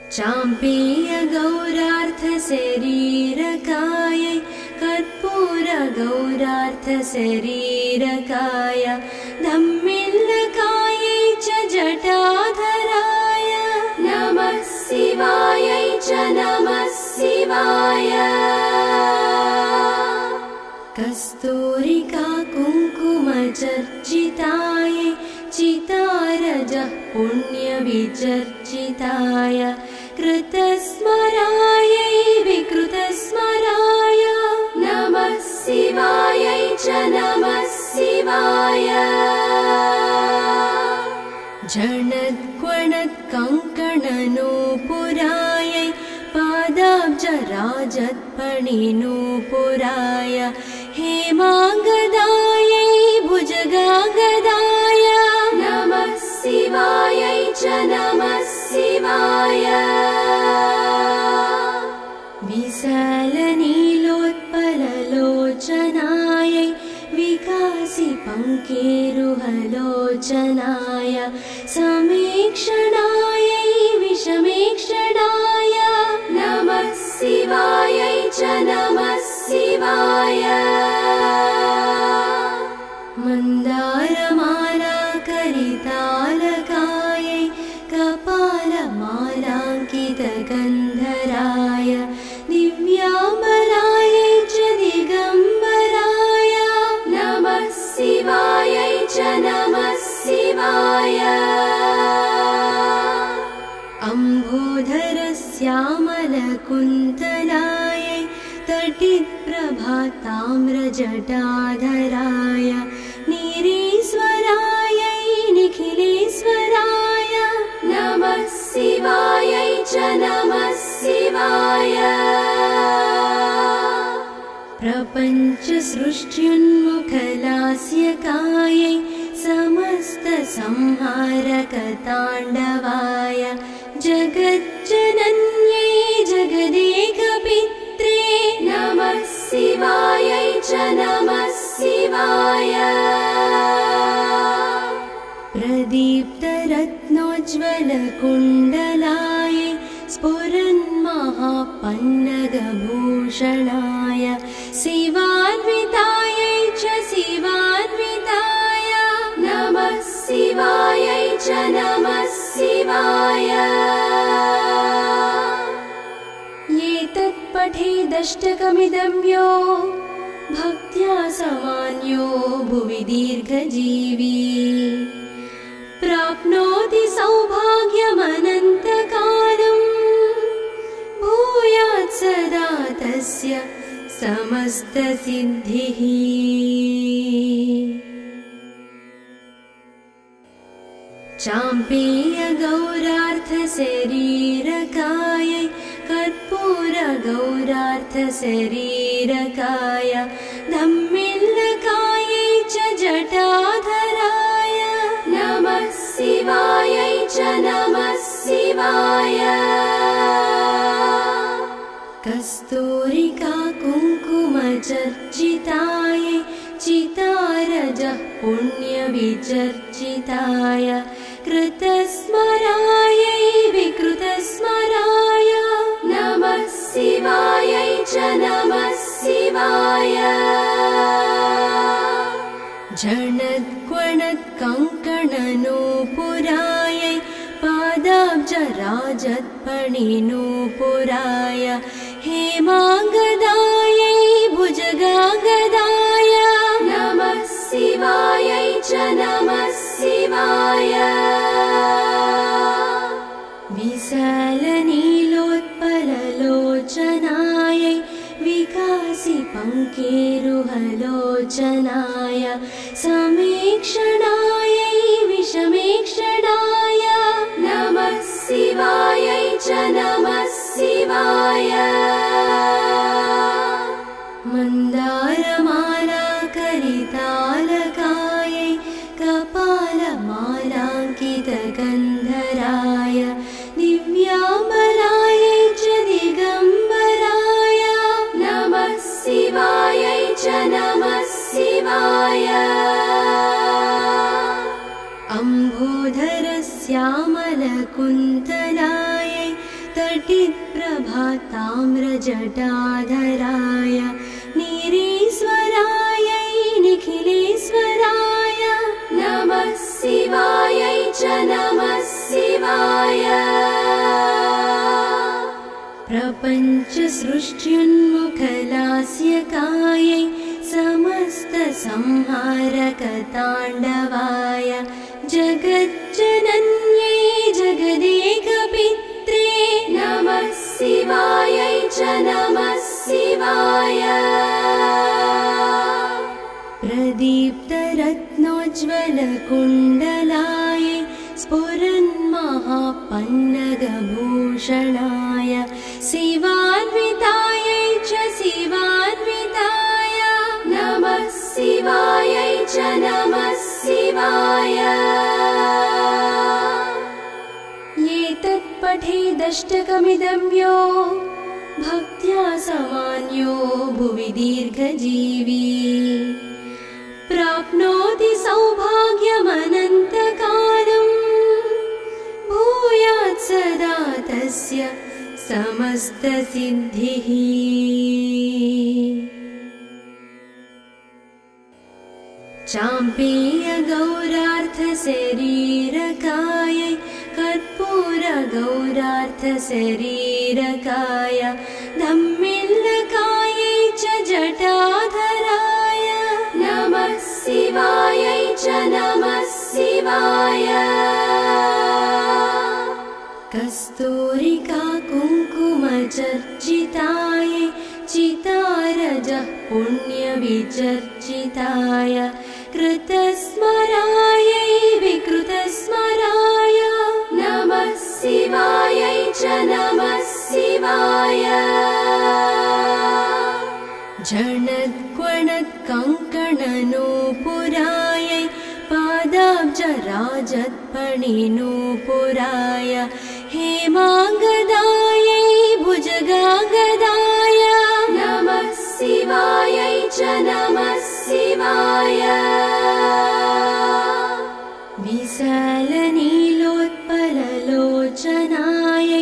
चाम्पेय गौरार्थ शरीरकायै कर्पूर गौरार्थ शरीरकाय धम्मिल्लकायै च जटाधराय नमः शिवायै च नमः शिवाय कस्तूरिका कुङ्कुमचर्चितायै चितारजः पुण्यविचर्चिताय कृतस्मरायै विकृतस्मराय नमः शिवायै च नमः शिवाय झणत्क्वणत्कङ्कणनूपुरायै पादाब्जराजत्पणिनूपुराय हेमाङ्गदायै भुजगाङ्गदाय नमः शिवायै च नमः शिवाय विशालनीलोत्पललोचनायै विकासिपङ्केरुहलोचनाय समीक्षणायै विषमीक्षणाय नमः शिवायै च नमः शिवाय मन्दारमालाकरितालकायै कपालमालाङ्कितगन्धराय दिव्याम्बरायै च दिगम्बराय नमः शिवायै च नमः शिवाय अम्बोधरश्यामलकुन्तलायै तटिप्रभाताम्रजटाधराय नीरेश्वरायै निखिलेश्वराय नमः शिवायै च नमः शिवाय प्रपञ्चसृष्ट्युन्मुखलास्यकायै समस्तसंहारकताण्डवाय जगज्जनन्यै जगदेकपित्रे नमः शिवायै च नमः शिवाय प्रदीप्तरत्नोज्ज्वलकुण्डलायै स्फुरन्महापन्नगभूषणाय शिवान्वितायै च शिवान्विताय नमः शिवायै च नमः शिवाय एतत्पठेदष्टकमिदं यो भक्त्या समान्यो भुवि दीर्घजीवी प्राप्नोति सौभाग्यमनन्तकालम् भूयात् सदा तस्य समस्तसिद्धिः चाम्पेय गौरार्थ शरीरकायै कर्पूर गौरार्थ शरीरकाय धम्मिल्लकायै च जटाधराय नमः शिवायै च नमः शिवाय कस्तूरिका कुङ्कुमचर्चितायै चितारजः पुण्यविचर्चिताय कृतस्मरायै विकृतस्मराय नमः शिवायै च नमः शिवाय झणत्क्वणत्कङ्कणनूपुरायै पादाब्जराजत्पणिनूपुराय हेमाङ्गदायै भुजगाङ्गदाय नमः शिवायै च नमः शिवाय विशालनीलोत्पललोचनायै विकासिपङ्केरुहलोचनाय समीक्षणायै विषमीक्षणाय नमः शिवायै च नमः शिवाय मन्दारमालाकरितालकायै कपालमालाङ्कितगन्धराय दिव्याम्बरायै च दिगम्बराय नमः शिवायै च नमः शिवाय अम्बोधरश्यामलकुन्तलायै तटिप्रभाताम्रजटाधराय नीरेश्वरायै निखिलेश्वराय नमः शिवायै च नमः शिवाय प्रपञ्चसृष्ट्युन्मुखलास्यकायै समस्तसंहारकताण्डवाय जगज्जनन्यै जगदेकपित्रे नमः शिवायै च नमः शिवाय प्रदीप्तरत्नोज्ज्वलकुण्डलायै स्फुरन्महापन्नगभूषणाय शिवान्वितायै च शिवान्विताय नमः शिवायै च नमः शिवाय एतत्पठेदष्टकमिदं यो भक्त्या समान्यो भुवि दीर्घजीवी प्राप्नोति सौभाग्यमनन्तकालम् भूयात् सदा तस्य समस्तसिद्धिः चाम्पेयगौरार्थशरीरकायै कर्पूरगौरार्थशरीरकाय धम्मिल्लकायै च जटाधराय नमः शिवायै च नमः शिवाय कस्तूरिका कुङ्कुमचर्चितायै चितारजः पुण्यविचर्चिताय कृतस्मरायै विकृतस्मराय नमः शिवायै च नमः शिवाय झणत्क्वणत्कङ्कणनूपुरायै पादाब्जराजत्पणिनूपुराय हेमाङ्गदायै भुजगाङ्गदाय नमः शिवायै च नमः शिवाय विशालनीलोत्पललोचनायै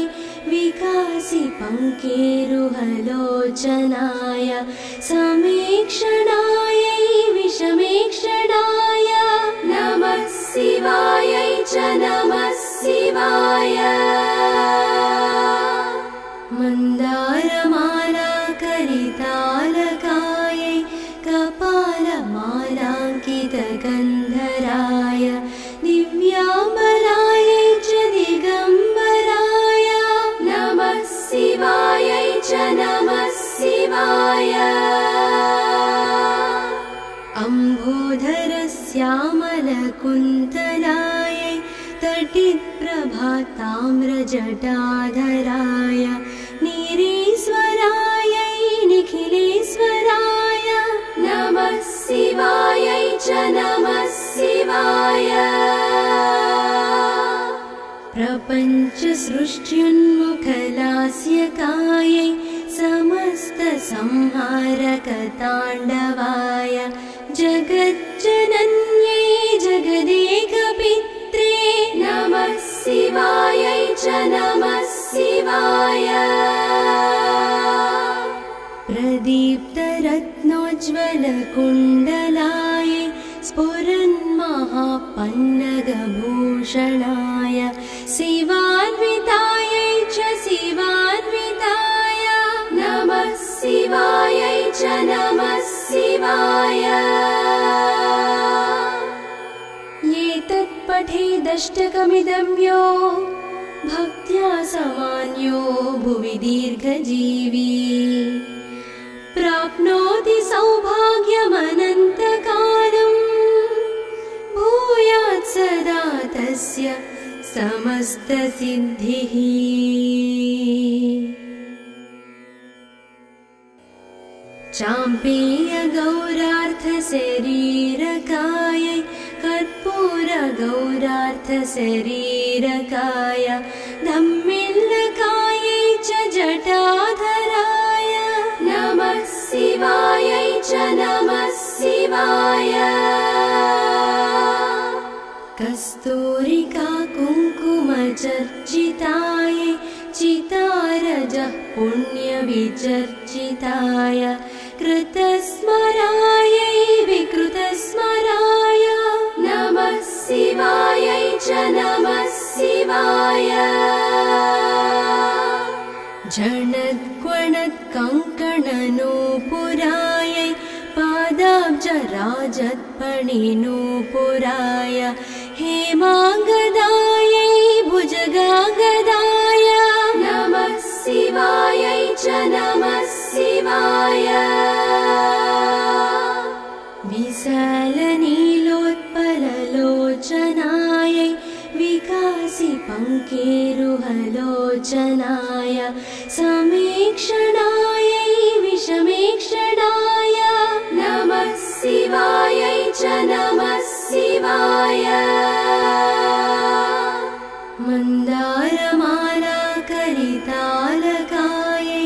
विकासिपङ्केरुहलोचनाय समीक्षणायै विषमीक्षणाय नमः शिवायै च नमः शिवाय मन्दारमालाकरितालकायै कपालमालाङ्कितगन्धराय दिव्याम्बरायै च दिगम्बराय नमः शिवायै च नमः शिवाय अम्भोधरश्यामलकुन्तलायै तटिप्रभाताम्रजटाधराय नीरेश्वरायै निखिलेश्वराय नमः शिवायै च नमः शिवाय प्रपञ्चसृष्ट्युन्मुखलास्यकायै समस्तसंहारकताण्डवाय जगज्जनन्यै जगदेकपित्रे नमः शिवायै च नमः शिवाय प्रदीप्तरत्नोज्ज्वलकुण्डलायै स्फुरन्महापन्नगभूषणाय शिवान्वितायै च शिवान्विताय नमः शिवायै च नमः शिवाय एतत्पठेदष्टकमिदं यो भक्त्या समान्यो भुवि दीर्घजीवी प्राप्नोति सौभाग्यमनन्तकालम् भूयात् सदा तस्य समस्तसिद्धिः चाम्पेयगौरार्थशरीरकायै कर्पूरगौरार्थशरीरकाय धम्मिल्लकायै च जटाधराय नमः शिवायै च नमः शिवाय कस्तूरिका कुङ्कुमचर्चितायै चिता पुण्यविचर्चिताय कृतस्मरायै विकृतस्मराय नमः शिवायै च नमः शिवाय झणत्क्वणत्कङ्कणनूपुरायै पादाब्जराजत्पणिनूपुराय हेमाङ्गदायै भुजगाङ्गदाय नमः शिवायै च नमः शिवाय विशालनीलोत्पललोचनायै विकासिपङ्केरुहलोचनाय समीक्षणायै विषमीक्षणाय नमः शिवायै च नमः शिवाय मन्दारमालाकरितालकायै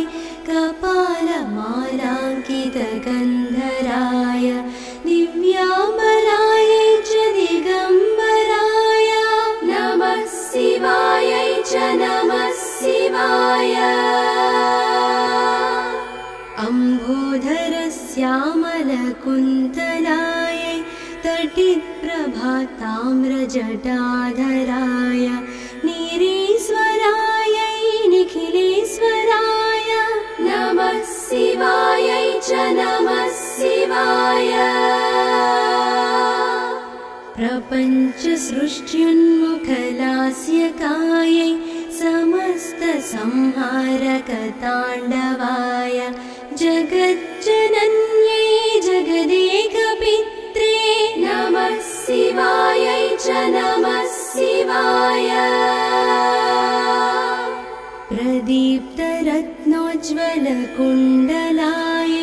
कपालमालाङ्कितगन्धराय दिव्याम्बरायै च दिगम्बराय नमः शिवायै च नमः शिवाय अम्बोधरश्यामलकुन्तलायै तटिप्रभाताम्रजटाधराय नीरेश्वरायै निखिलेश्वराय नमः शिवायै च नमः शिवाय प्रपञ्चसृष्ट्युन्मुखलास्यकायै समस्तसंहारकताण्डवाय जगज्जनन्यै जगदेकपित्रे नमः शिवायै च नमः शिवाय प्रदीप्तरत्नोज्ज्वलकुण्डलायै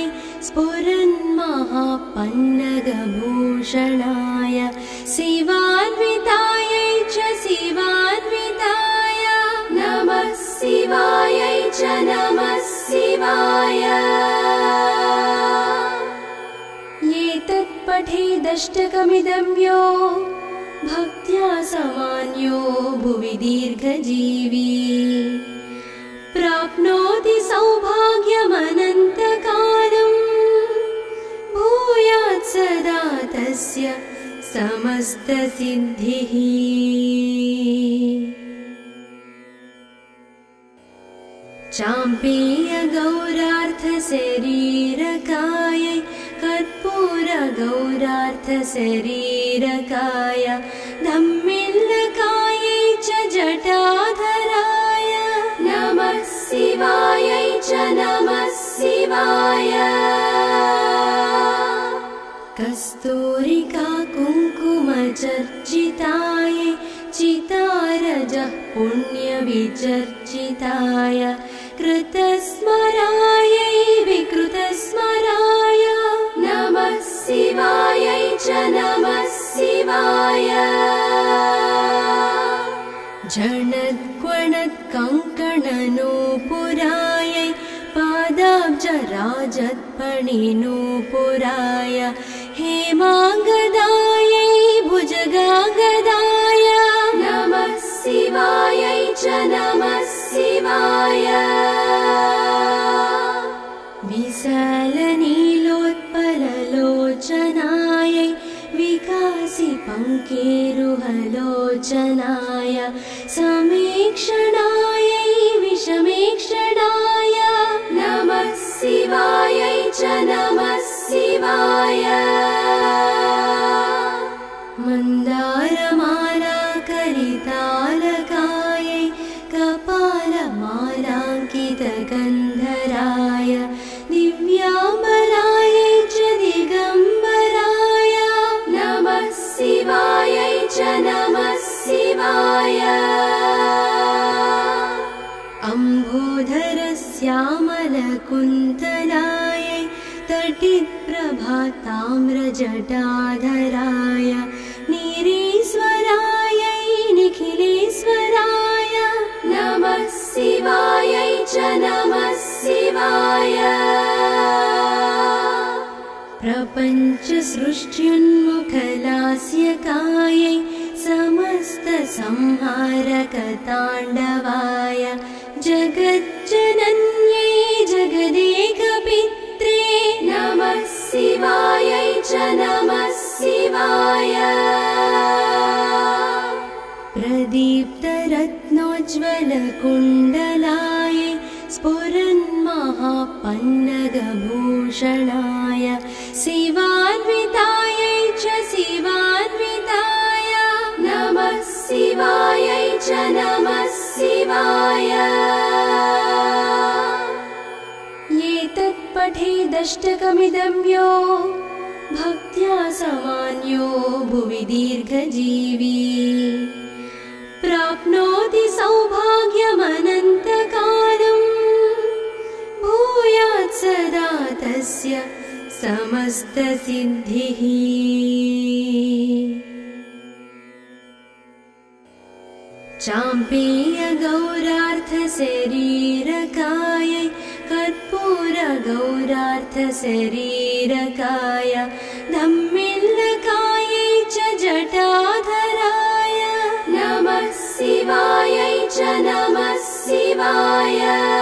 स्फुरन्महापन्नगभूषणाय शिवान्वितायै च शिवान्विताय नमः शिवायै च नमः शिवाय एतत्पठेदष्टकमिदं यो भक्त्या समान्यो भुवि दीर्घजीवी प्राप्नोति सौभाग्यमनन्तकालम् भूयात् सदा तस्य समस्तसिद्धिः चाम्पेयगौरार्थशरीरकायै कर्पूरगौरार्थशरीरकाय धम्मिल्लकायै च जटाधराय नमः शिवायै च नमः शिवाय कस्तूरिका कुङ्कुमचर्चितायै चितारजः पुण्यविचर्चिताय कृतस्मरायै विकृतस्मराय नमः शिवायै च नमः शिवाय झणत्क्वणत्कङ्कणनूपुरायै पादाब्जराजत्पणिनूपुराय हेमाङ्गदायै भुजगाङ्गदाय नमः शिवायै च नमः शिवाय विशालनीलोत्पललोचनायै विकासिपङ्केरुहलोचनाय समीक्षणायै विषमीक्षणाय नमः शिवायै च नमः शिवाय मन्दारमालाकरितालकायै कपालमालाङ्कितगन्धराय दिव्याम्बरायै च दिगम्बराय नमः शिवायै च नमः शिवाय अम्बोधरश्यामलकुन्तलायै तटिप्रभाताम्रजटाधराय नीरेश्वरायै निखिलेश्वराय नमः शिवायै च नमः शिवाय प्रपञ्चसृष्ट्युन्मुखलास्यकायै समस्तसंहारकताण्डवाय जगज्जनन्यै जगदेकपित्रे नमः शिवायै च नमः शिवाय प्रदीप्तरत्नोज्ज्वलकुण्डलाय स्फुरन्महापन्नगभूषणाय शिवान्वितायै च शिवान्विताय नमः शिवायै च नमः शिवाय एतत्पठेदष्टकमिदं यो भक्त्या समान्यो भुवि दीर्घजीवी प्राप्नोति सौभाग्यमनन्तकालम् भूयात् सदा तस्य समस्तसिद्धिः चाम्पेयगौरार्थशरीरकायै कर्पूरगौरार्थशरीरकाय धम्मिल्लकायै च जटाधराय नमः शिवायै च नमः शिवाय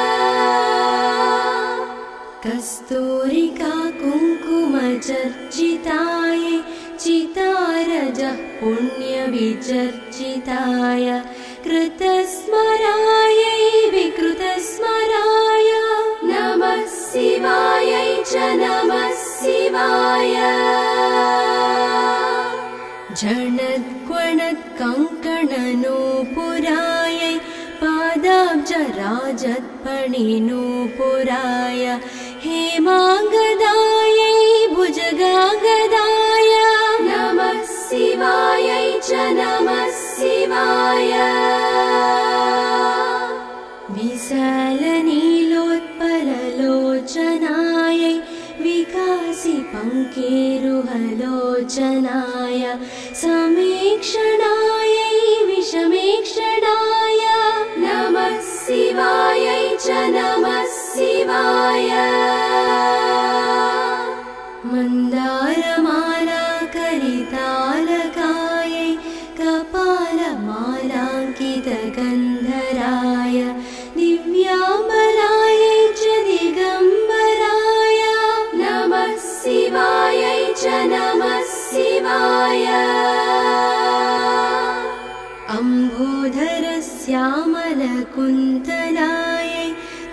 कस्तूरिका कुङ्कुमचर्चितायै चितारजः पुण्यविचर्चिताय कृतस्मरायै विकृतस्मराय नमः शिवायै च नमः शिवाय झणत्क्वणत्कङ्कणनूपुरायै पादाब्जराजत्पणिनूपुराय हेमाङ्गदायै भुजगाङ्गदाय नमः शिवायै च नमः शिवाय विशालनीलोत्पललोचनायै विकासिपङ्केरुहलोचनाय समीक्षणायै विषमीक्षणाय नमः शिवायै च नमः शिवाय मन्दारमालाकरितालकायै कपालमालाङ्कितगन्धराय दिव्याम्बरायै च दिगम्बराय नमः शिवायै च नमः शिवाय अम्बोधरश्यामलकुन्तलायै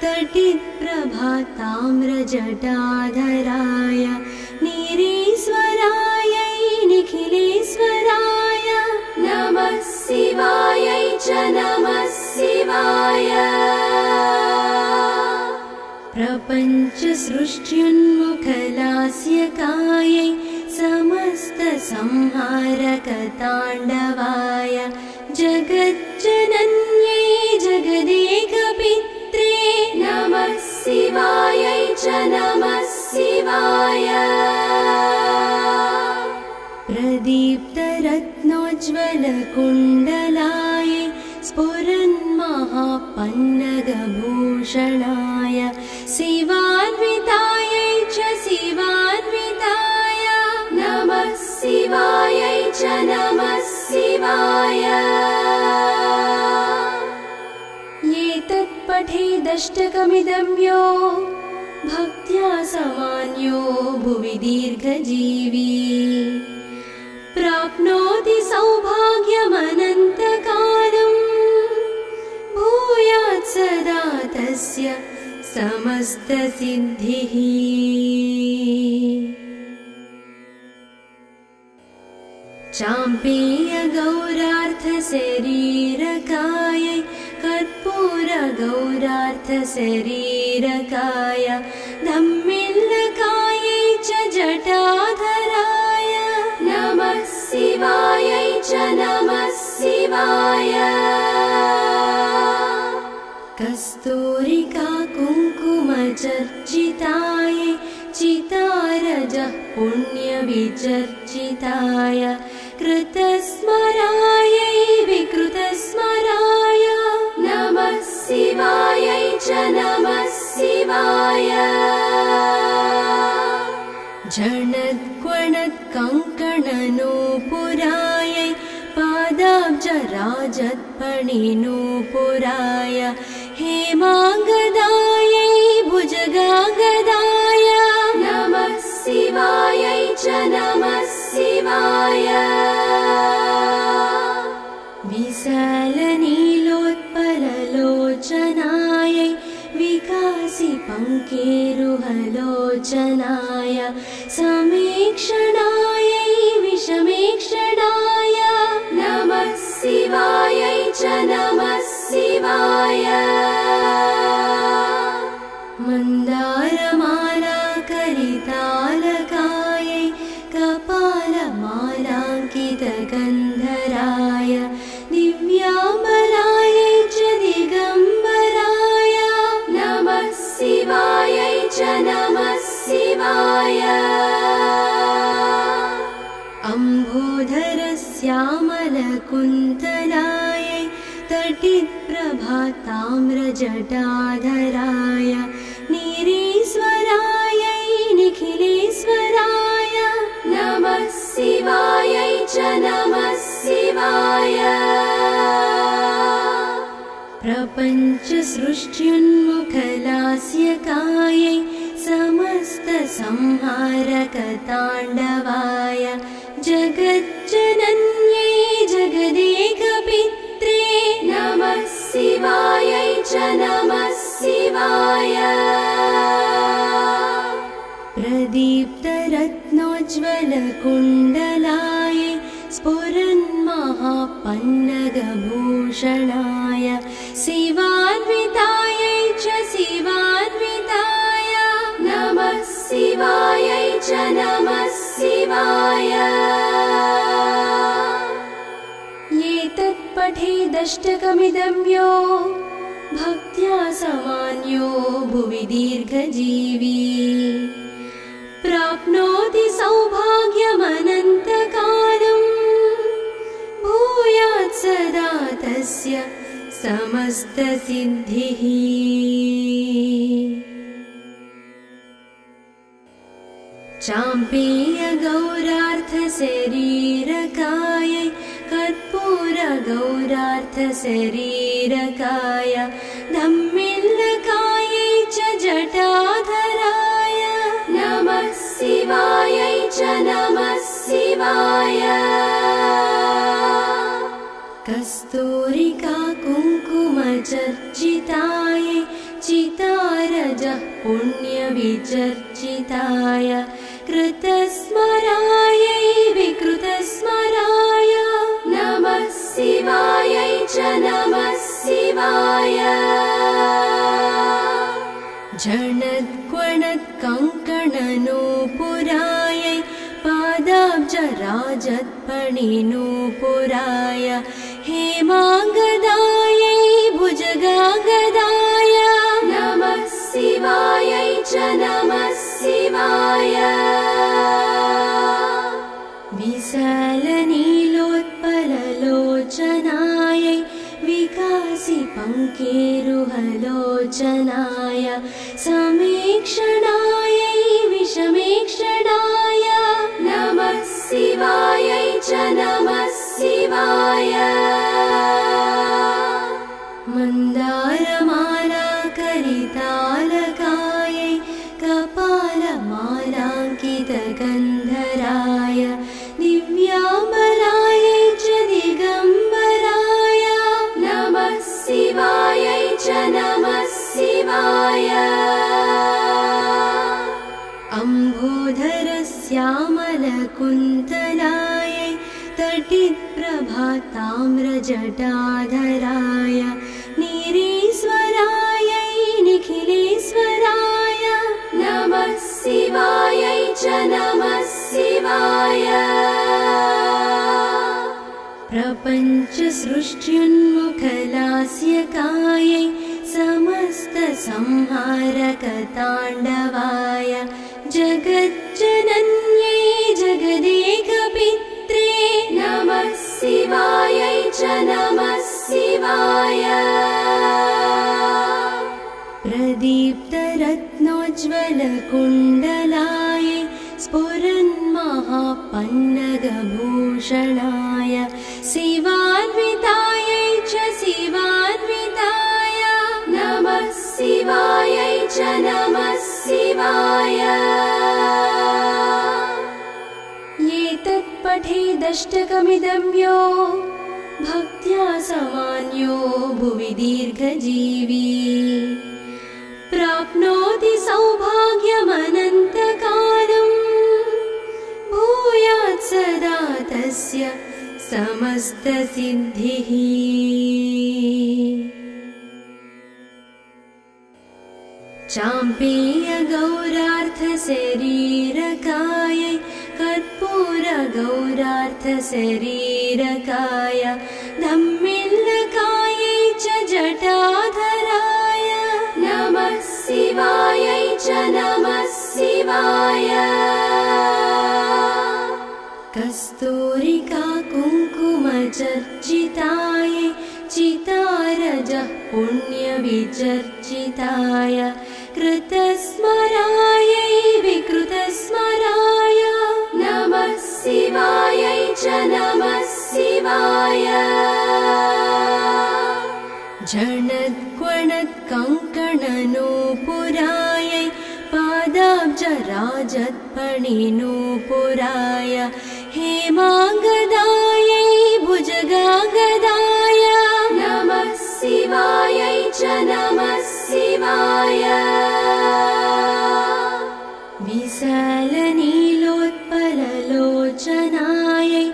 तटिप्रभाताम्रजटाधराय नीरेश्वरायै निखिलेश्वराय नमः शिवायै च नमः शिवाय प्रपञ्चसृष्ट्युन्मुखलास्यकायै समस्तसंहारकताण्डवाय जगज्जनन्यै जगदेकपित्रे नमः शिवायै च नमः शिवाय प्रदीप्तरत्नोज्ज्वलकुण्डलाय स्फुरन्महापन्नगभूषणाय शिवान्वितायै च शिवान्विताय नमः शिवायै च नमः शिवाय एतत्पठेदष्टकमिदं यो भक्त्या समान्यो भुवि दीर्घजीवी प्राप्नोति सौभाग्यमनन्तकालम् भूयात् सदा तस्य समस्तसिद्धिः चाम्पेयगौरार्थशरीरकायै कर्पूरगौरार्थशरीरकाय धम्मिल्लकायै च जटाधराय नमः शिवायै च नमः शिवाय कस्तूरिका कुङ्कुमचर्चितायै चितारजः पुण्यविचर्चिताय कृतस्मरायै विकृतस्मराय नमः शिवायै च नमः शिवाय झणत्क्वणत्कङ्कणनूपुरायै पादाब्जराजत्पणिनूपुराय हेम भुजगाङ्गदाय नमः शिवायै च नमः शिवाय विशालनीलोत्पललोचनायै विकासिपङ्केरुहलोचनाय समीक्षणायै विषमीक्षणाय नमः शिवायै च नमः शिवाय मन्दारमालाकरितालकायै कपालमालाङ्कितगन्धराय दिव्याम्बरायै च दिगम्बराय नमः शिवायै च नमः शिवाय अम्बोधरश्यामलकुन्तलायै तटिप्रभाताम्रजटाधराय नीरेश्वरायै निखिलेश्वराय नमः शिवायै च नमः शिवाय प्रपञ्चसृष्ट्युन्मुखलास्यकायै समस्तसंहारकताण्डवाय जगज्जनन्यै जगदेकपित्रे नमः शिवायै च नमः शिवाय प्रदीप्तरत्नोज्ज्वलकुण्डलायै स्फुरन्महापन्नगभूषणाय शिवान्वितायै च शिवान्विताय नमः शिवायै च नमः शिवाय एतत्पठेदष्टकमिदं यो भक्त्या समान्यो भुवि दीर्घजीवी प्राप्नोति सौभाग्यमनन्तकालम् भूयात् सदा तस्य समस्तसिद्धिः चाम्पेयगौरार्थशरीरकायै कर्पूरगौरार्थशरीरकाय धम्मिल्लकायै च जटाधराय नमः शिवायै च नमः शिवाय कस्तूरिका कुङ्कुमचर्चितायै चितारजः पुण्यविचर्चिताय कृतस्मरायै विकृतस्मराय नमः शिवायै च नमः शिवाय झणत्क्वणत्कङ्कणनूपुरायै पादाब्जराजत्पणिनूपुराय हेमाङ्गदायै भुजगाङ्गदाय नमः शिवायै च नमः शिवाय विशालनीलोत्पललोचनायै विकासिपङ्केरुहलोचनाय समीक्षणायै विषमीक्षणाय नमः शिवायै च नमः शिवाय मन्दारमालाकरितालकायै कपालमालाङ्कितगन्धराय दिव्याम्बरायै च दिगम्बराय नमः शिवायै च नमः शिवाय अम्बोधरश्यामलकुन्तलायै तटिप्रभाताम्रजटाधराय नीरेश्वरायै निखिलेश्वराय नमः शिवायै च नमः शिवाय प्रपञ्चसृष्ट्युन्मुखलास्यकायै समस्तसंहारकताण्डवाय जगज्जनन्यै जगदेकपित्रे नमः शिवायै च नमः शिवाय प्रदीप्तरत्नोज्ज्वलकुण्डलायै स्फुरन्महापन्नगभूषणाय शिवान्वितायै च शिवान्विताय नमः शिवायै च नमः शिवाय। एतत् पठेदष्टकमिदं यो भक्त्या समान्यो भुवि दीर्घजीवी प्राप्नोति सौभाग्यमनन्तकालम् भूयात् सदा तस्य समस्तसिद्धिः। चाम्पेय गौरार्थ शरीरकायै कर्पूर गौरार्थ शरीरकाय धम्मिल्लकायै च जटाधराय नमः शिवायै च नमः शिवाय। कस्तूरिका कुङ्कुमचर्चितायै चितारजः पुण्यविचर्चिताय कृतस्मरायै विकृतस्मराय नमः शिवायै च नमः शिवाय। झणत्क्वणत् कङ्कणनूपुरायै पादाब्जराजत्पणिनूपुराय हेमाङ्गदायै भुजगाङ्गदाय नमः शिवायै च नमः शिवाय। विशालनीलोत्पललोचनायै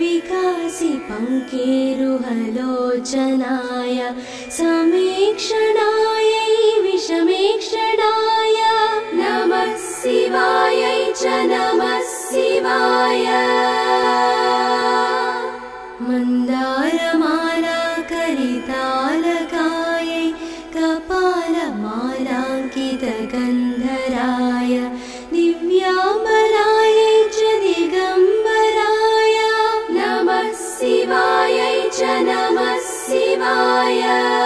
विकासिपङ्केरुहलोचनाय समीक्षणायै विषमीक्षणाय नमः शिवायै च नमः शिवाय। मन्दारमालाकरितालकायै कपालमालाङ्कितगन्धराय दिव्याम्बरायै च दिगम्बराय नमः शिवायै च नमः शिवाय।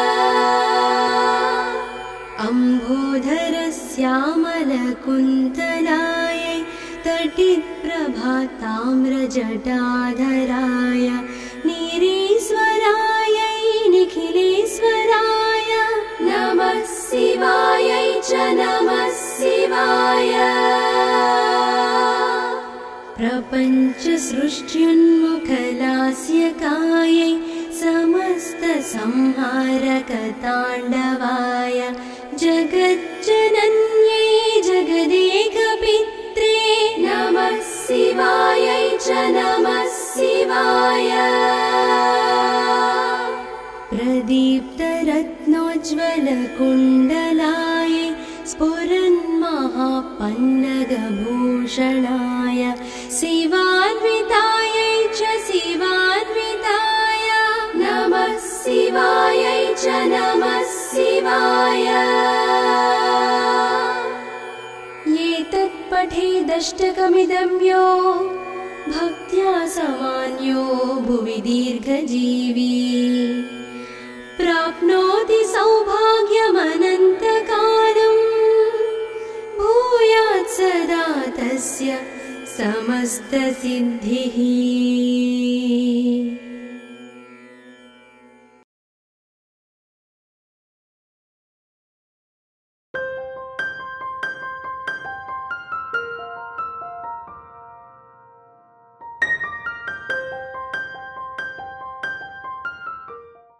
अम्बोधरश्यामलकुन्तलायै तटिप्रभाताम्रजटाधराय नीरेश्वरायै निखिलेश्वराय नमः शिवायै च नमः शिवाय। प्रपञ्चसृष्ट्युन्मुखलास्यकायै समस्तसंहारकताण्डवाय जगज्जनन्यै जगदेकपित्रे नमः शिवायै च नमः शिवाय। प्रदीप्तरत्नोज्ज्वलकुण्डलायै स्फुरन्महापन्नगभूषणाय शिवान्वितायै च शिवान्विताय नमः शिवायै च नमः शिवाय। एतत् पठेदष्टकमिदं यो भक्त्या समान्यो भुवि दीर्घजीवी प्राप्नोति सौभाग्यमनन्तकालम् भूयात् सदा तस्य समस्तसिद्धिः।